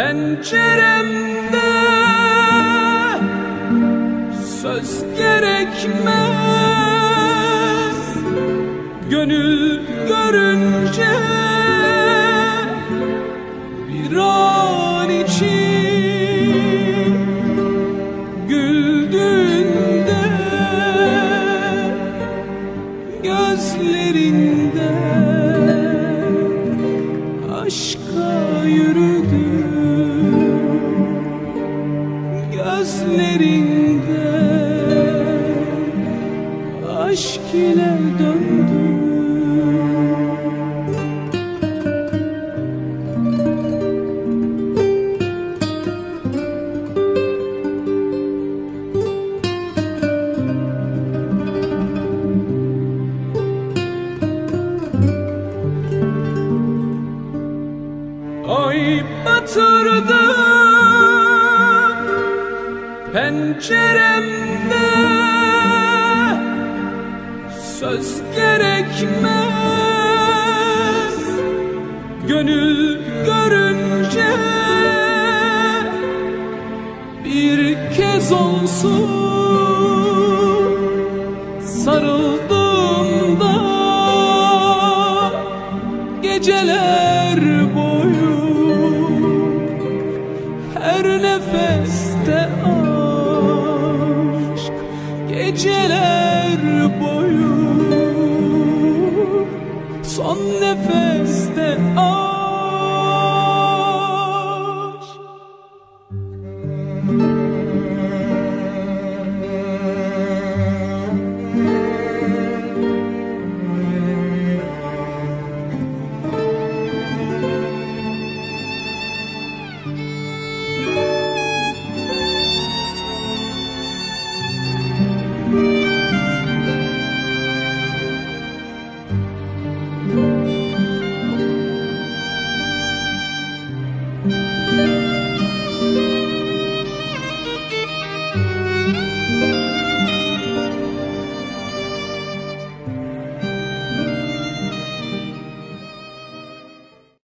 Penceremde söz gerekmez, gönül görünce bir an için güldüğünde gözlerinde aşka yürüdü, gözlerinde aşk ile döndü. Ay batırdı penceremde, söz gerekmez, gönül görünce bir kez olsun sarıldığımda geceler boyu, her nefeste aşk, geceler boyu, son nefeste aşk.